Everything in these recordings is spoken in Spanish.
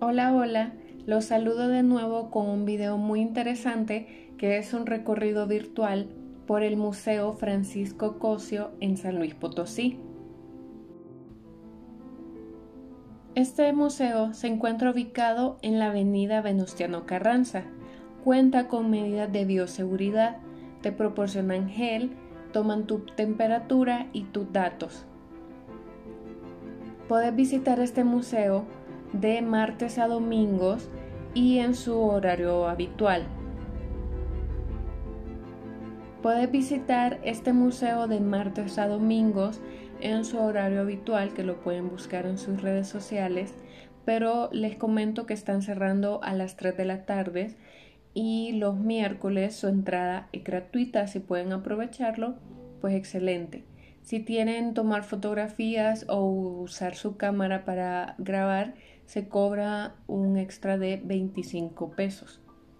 Hola, hola, los saludo de nuevo con un video muy interesante que es un recorrido virtual por el Museo Francisco Cosio en San Luis Potosí. Este museo se encuentra ubicado en la avenida Venustiano Carranza. Cuenta con medidas de bioseguridad, te proporcionan gel, toman tu temperatura y tus datos. Puedes visitar este museo de martes a domingos y en su horario habitual. Puedes visitar este museo de martes a domingos en su horario habitual, que lo pueden buscar en sus redes sociales, pero les comento que están cerrando a las 3 de la tarde y los miércoles su entrada es gratuita. Si pueden aprovecharlo, pues excelente. Si tienen tomar fotografías o usar su cámara para grabar, se cobra un extra de 25 pesos.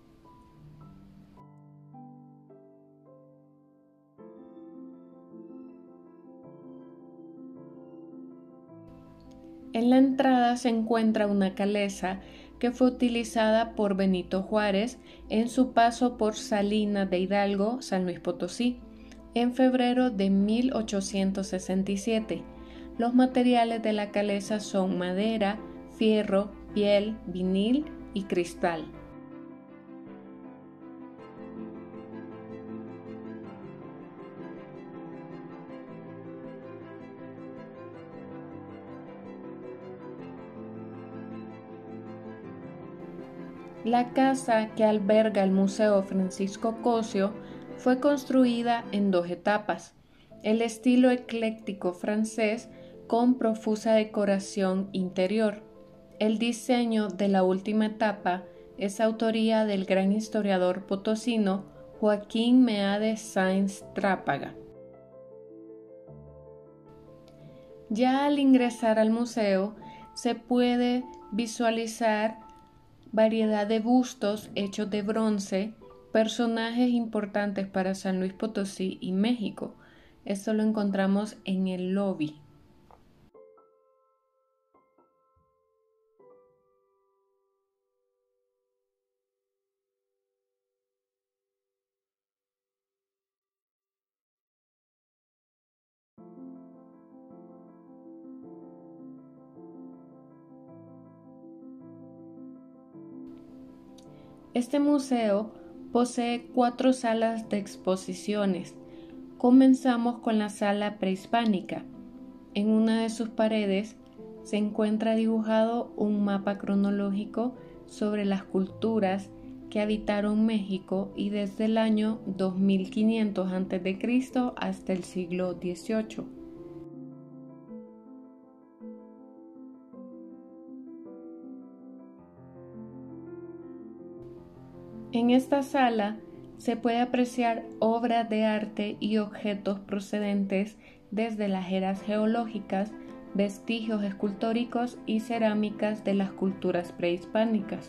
En la entrada se encuentra una calesa que fue utilizada por Benito Juárez en su paso por Salinas de Hidalgo, San Luis Potosí, en febrero de 1867. Los materiales de la calesa son madera, fierro, piel, vinil y cristal. La casa que alberga el Museo Francisco Cosio fue construida en dos etapas. El estilo ecléctico francés con profusa decoración interior. El diseño de la última etapa es autoría del gran historiador potosino Joaquín Meade Sáenz Trápaga. Ya al ingresar al museo se puede visualizar variedad de bustos hechos de bronce, personajes importantes para San Luis Potosí y México. Esto lo encontramos en el lobby. Este museo posee 4 salas de exposiciones. Comenzamos con la sala prehispánica. En una de sus paredes se encuentra dibujado un mapa cronológico sobre las culturas que habitaron México y desde el año 2500 a.C. hasta el siglo XVIII. En esta sala se puede apreciar obras de arte y objetos procedentes desde las eras geológicas, vestigios escultóricos y cerámicas de las culturas prehispánicas.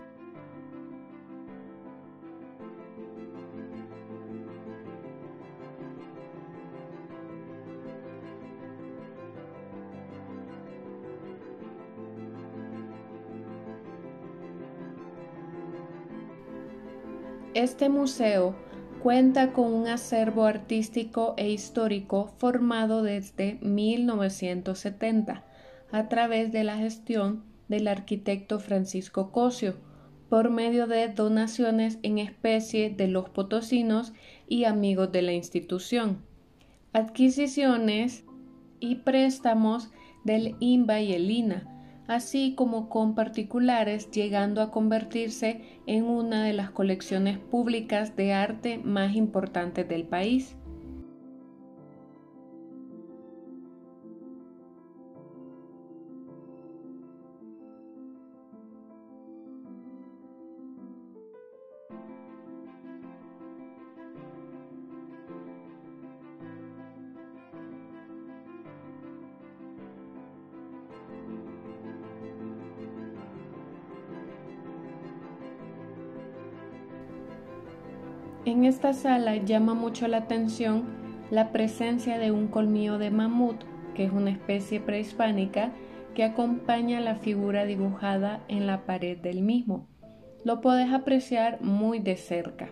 Este museo cuenta con un acervo artístico e histórico formado desde 1970 a través de la gestión del arquitecto Francisco Cosio por medio de donaciones en especie de los potosinos y amigos de la institución, adquisiciones y préstamos del INBA y el INA, así como con particulares, llegando a convertirse en una de las colecciones públicas de arte más importantes del país. En esta sala llama mucho la atención la presencia de un colmillo de mamut, que es una especie prehispánica que acompaña la figura dibujada en la pared del mismo. Lo puedes apreciar muy de cerca.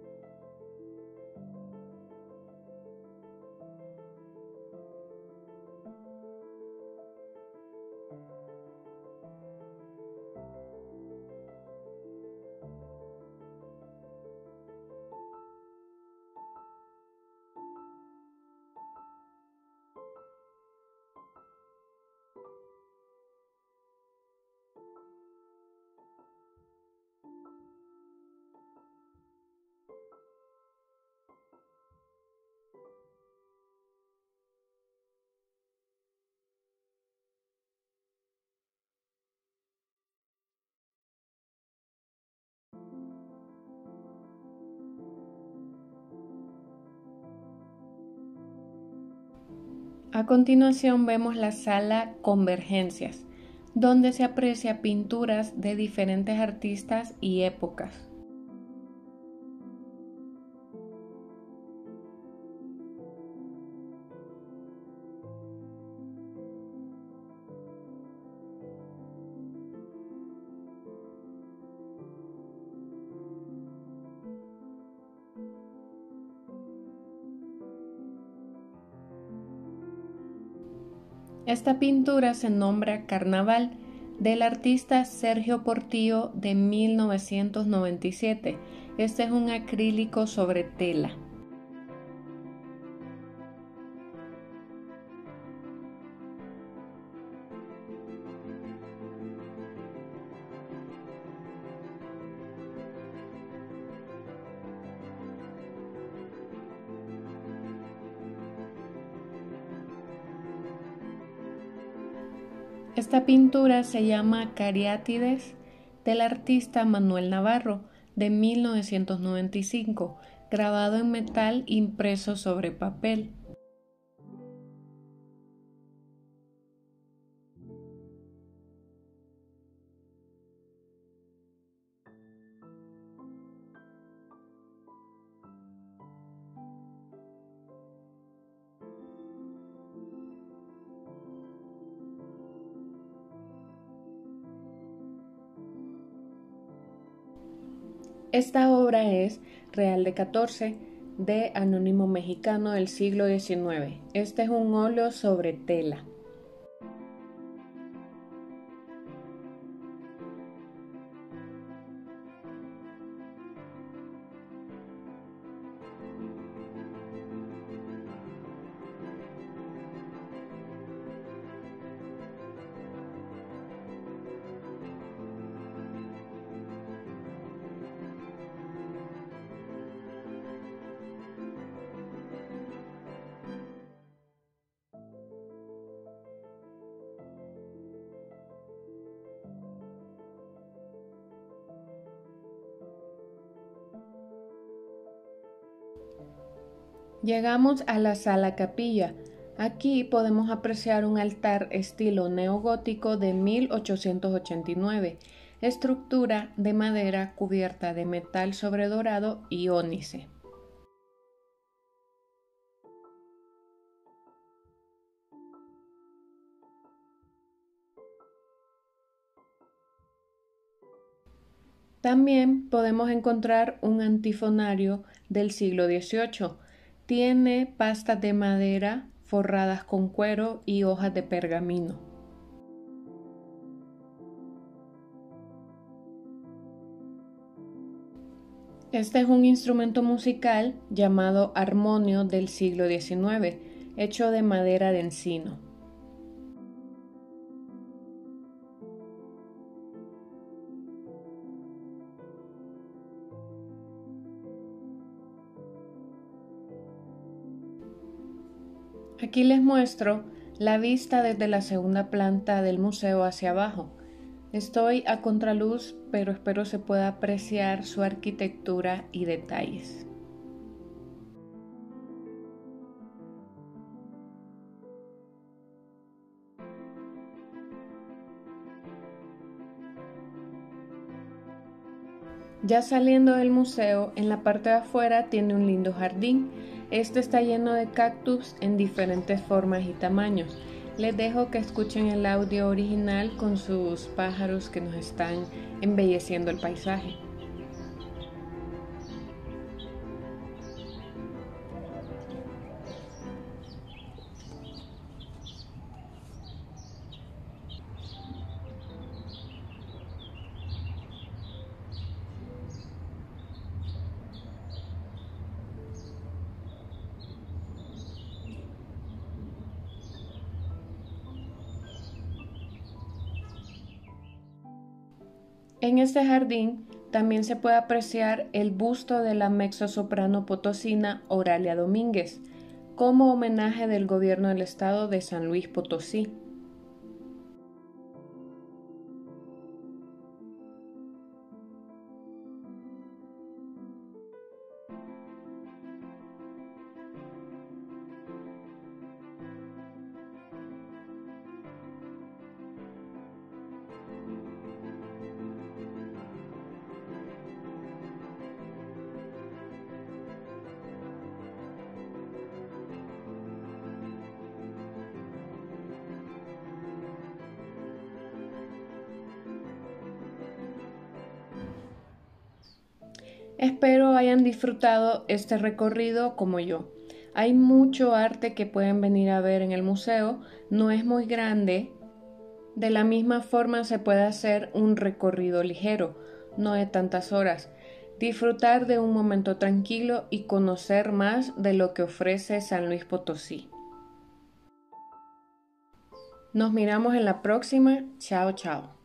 A continuación vemos la sala Convergencias, donde se aprecia pinturas de diferentes artistas y épocas. Esta pintura se nombra Carnaval, del artista Sergio Portillo de 1997. Este es un acrílico sobre tela. Esta pintura se llama Cariátides, del artista Manuel Navarro de 1995, grabado en metal impreso sobre papel. Esta obra es Real de 14, de anónimo mexicano del siglo XIX. Este es un óleo sobre tela. Llegamos a la sala capilla. Aquí podemos apreciar un altar estilo neogótico de 1889, estructura de madera cubierta de metal sobredorado y ónice. También podemos encontrar un antifonario del siglo XVIII. Tiene pastas de madera forradas con cuero y hojas de pergamino. Este es un instrumento musical llamado armonio del siglo XIX, hecho de madera de encino. Aquí les muestro la vista desde la segunda planta del museo hacia abajo. Estoy a contraluz, pero espero se pueda apreciar su arquitectura y detalles. Ya saliendo del museo, en la parte de afuera tiene un lindo jardín. Este está lleno de cactus en diferentes formas y tamaños. Les dejo que escuchen el audio original con sus pájaros que nos están embelleciendo el paisaje. En este jardín también se puede apreciar el busto de la mezzosoprano potosina Oralia Domínguez, como homenaje del gobierno del estado de San Luis Potosí. Espero hayan disfrutado este recorrido como yo. Hay mucho arte que pueden venir a ver en el museo, no es muy grande. De la misma forma se puede hacer un recorrido ligero, no de tantas horas. Disfrutar de un momento tranquilo y conocer más de lo que ofrece San Luis Potosí. Nos miramos en la próxima. Chao, chao.